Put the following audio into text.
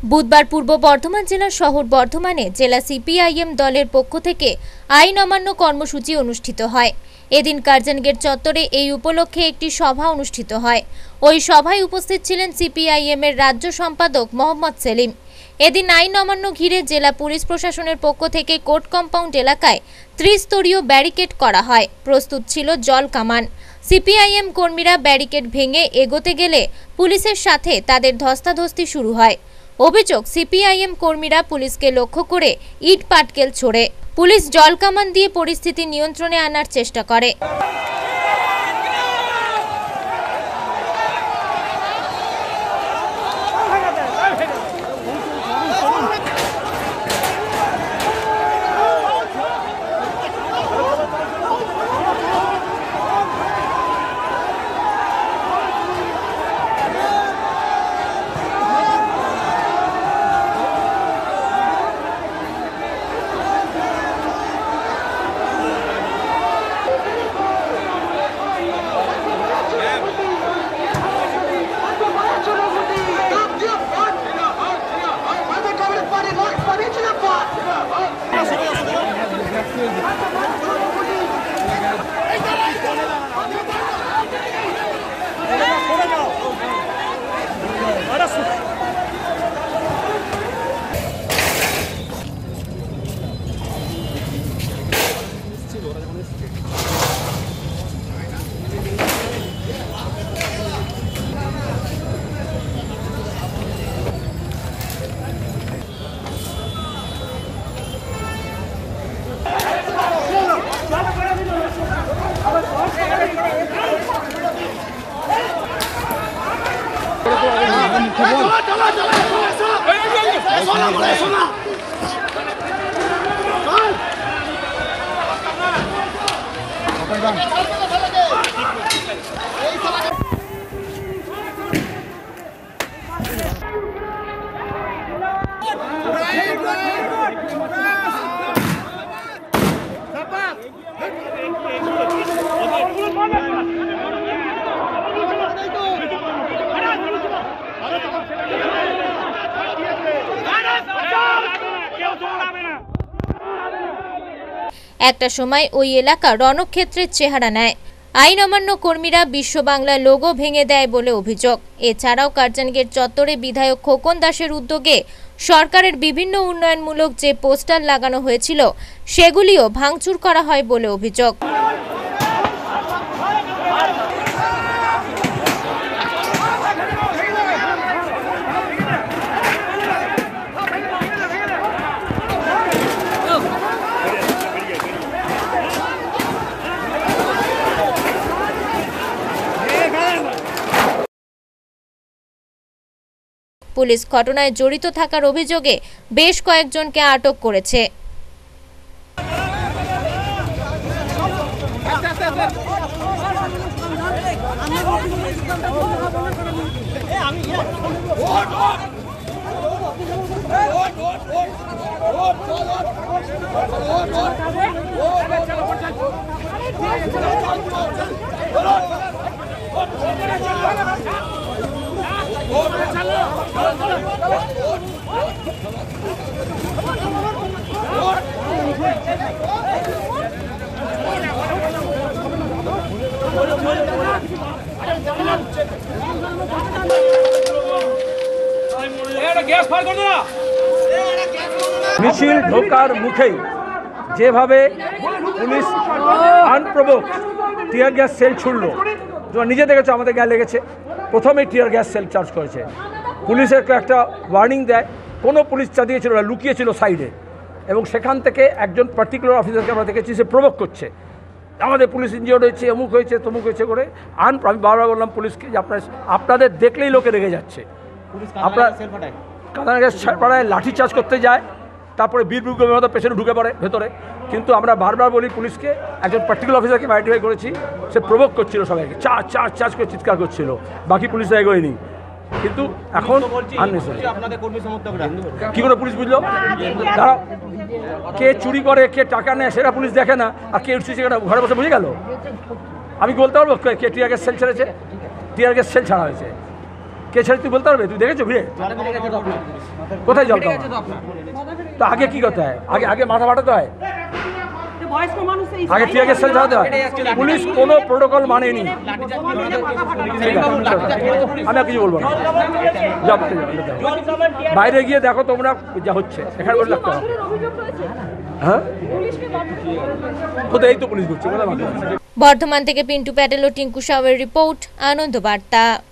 বুধবার পূর্ব বর্ধমান জেলার শহর বর্ধমানে জেলা সিপিআইএম দলের পক্ষ থেকে আইন অমান্য কর্মসূচি অনুষ্ঠিত হয়। এদিন কার্জন গেট চত্বরে এই উপলক্ষে একটি সভা অনুষ্ঠিত হয়। ওই সভায় উপস্থিত ছিলেন সিপিআইএম এর রাজ্য সম্পাদক মোহাম্মদ সেলিম। এদিন আইন অমান্য ঘিরে জেলা পুলিশ প্রশাসনের পক্ষ থেকে কোর্ট কম্পাউন্ড এলাকায় ত্রিস্তরীয় ব্যারিকেড করা হয়। প্রস্তুত ছিল জল কামান। সিপিআইএম কর্মীরা ব্যারিকেড ভেঙে এগোতে গেলে পুলিশের সাথে তাদের ধস্তাধস্তি শুরু হয়। অভিযোগ, সিপিআইএম কর্মীরা পুলিশকে লক্ষ্য করে ইট পাটকেল ছোড়ে। পুলিশ জলকামান দিয়ে পরিস্থিতি নিয়ন্ত্রণে আনার চেষ্টা করে। একটা সময় ওই এলাকা রণক্ষেত্রের চেহারা নেয়। আইন অমান্য কর্মীরা বিশ্ব বাংলা লোগো ভেঙে দেয় বলে অভিযোগ। এছাড়াও কার্জন গেট চত্বরে বিধায়ক খোকন দাসের উদ্যোগে সরকারের বিভিন্ন উন্নয়নমূলক যে পোস্টার লাগানো হয়েছিল সেগুলিও ভাঙচুর করা হয় বলে অভিযোগ। পুলিশ ঘটনায় জড়িত থাকার অভিযোগে বেশ কয়েকজনকে আটক করেছে। মিছিল ঢোকার মুখেই যেভাবে police unprovoked tear gas shell ছুড়ল, নিজে দেখেছে, আমাদের গায়ে লেগেছে। প্রথমেই টিয়ার গ্যাস সেল চার্জ করেছে। পুলিশের একটা ওয়ার্নিং দেয়, কোনো পুলিশ চালিয়েছিল না, লুকিয়েছিল সাইডে, এবং সেখান থেকে একজন পার্টিকুলার অফিসারকে আমরা দেখেছি সে প্রভোগ করছে, আমাদের পুলিশ ইনজিওর্ড হয়েছে, অমুক হয়েছে, তমুক হয়েছে করে। আমি বারবার বললাম পুলিশকে যে আপনাদের দেখলেই লোকে রেগে যাচ্ছে। আপনার কাদানা গ্যাস পাড়ায় লাঠি চার্জ করতে যায়, তারপরে বীরভূমের মতো পেছনে ঢুকে পড়ে ভেতরে। কিন্তু আমরা বারবার বলি পুলিশকে, একজন পার্টিকুলার অফিসারকে আইডেন্টিফাই করেছি, সে প্রভোগ করছিল সবাইকে, চার্জ চার্জ চার্জ করে চিৎকার করছিল, বাকি পুলিশরা এগোয়নি। কিন্তু এখন কি করে পুলিশ বুঝলো? তারা কে চুরি করে, কে টাকা নেয় সেটা পুলিশ দেখে না, আর কে উঠছে সেটা ঘরে বসে বুঝে গেল। আমি বলতে পারবো কে টিয়ার গ্যাস সেল ছেড়েছে? টিয়ার গ্যাস সেল ছাড়া হয়েছে। কে ছেড়ে তুই বলতে পারবে? তুই দেখেছো ভিড়ে? কোথায় জলটা? তো আগে কি করতে হয়? আগে মাথা ফাটাতে হয়, আগে টিয়ার গ্যাস সেল চালাতে হয়। পুলিশ কোনো প্রোটোকল মানেনি। ঠিক আছে, আমি আর কিছু বলবো না। বাইরে গিয়ে দেখো তোমরা যা হচ্ছে, এখানে বলে রাখতে হবে। হ্যাঁ, এই তো পুলিশ করছে। বর্ধমান থেকে পিন্টু প্যাটেল ও টিঙ্কু সাউয়ের রিপোর্ট, আনন্দ বার্তা।